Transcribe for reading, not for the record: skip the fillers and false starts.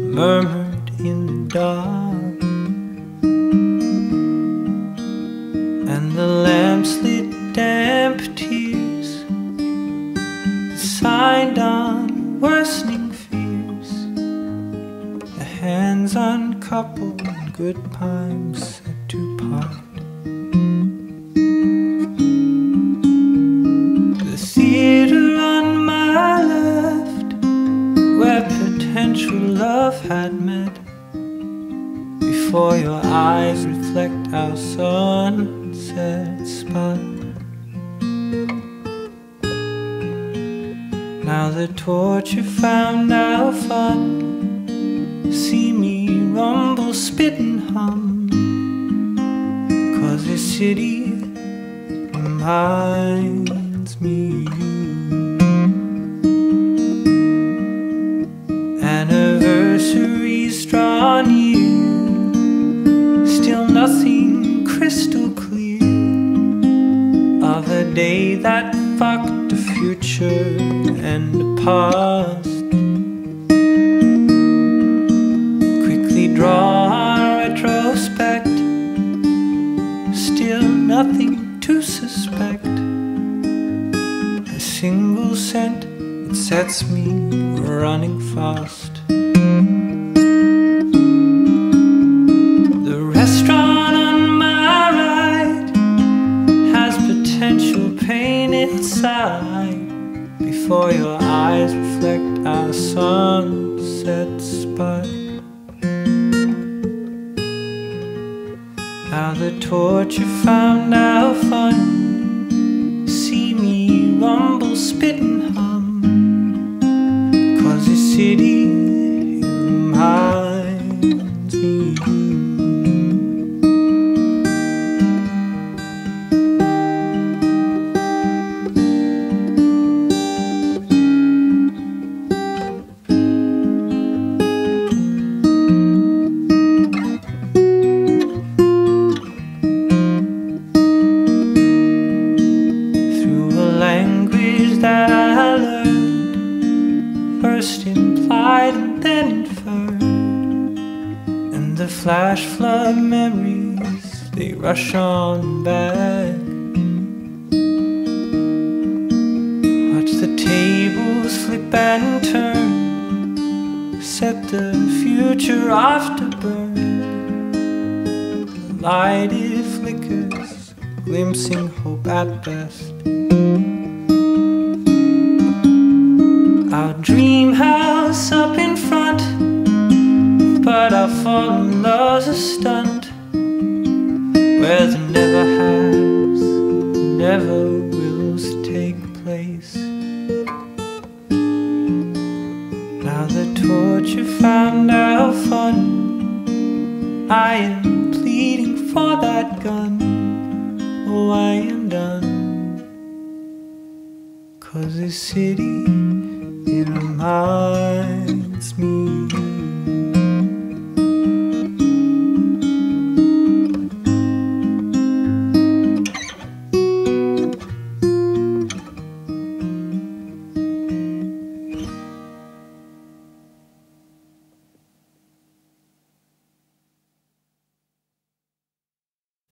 murmured in the dark, and the lamps lit damp tears, signed on worsening fears. The hands uncoupled, good times set to part. The theater on my left, where potential love had met, before your eyes reflect our sunset spot. Now the torture found our fun. See me rumble, spit and hum, 'cause this city reminds me of you. Anniversaries draw near, still nothing crystal clear of a day that fucked the future and the past. Quickly draw on retrospect, still nothing to suspect. A single scent, it sets me running fast. The restaurant on my right has potential pain inside, before your eyes reflect our sunset spot. Now the torture found our fun. See me rumble, spit and hum, 'cause the city reminds me of you. That I learned, first implied and then inferred, and the flash flood memories, they rush on back. Watch the tables flip and turn, set the future after burn. The light it flickers, glimpsing hope at best. Our dream house up in front, but our fallen love's a stunt, where the never has, never wills take place. Now the torture found our fun. I am pleading for that gun. Oh, I am done, 'cause this city, it reminds me